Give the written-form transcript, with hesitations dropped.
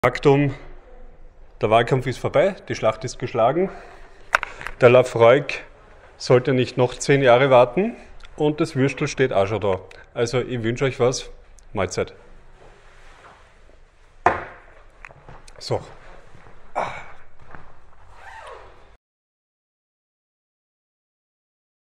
Faktum, der Wahlkampf ist vorbei, die Schlacht ist geschlagen. Der Lafroig sollte nicht noch 10 Jahre warten und das Würstel steht auch schon da. Also ich wünsche euch was. Mahlzeit. So.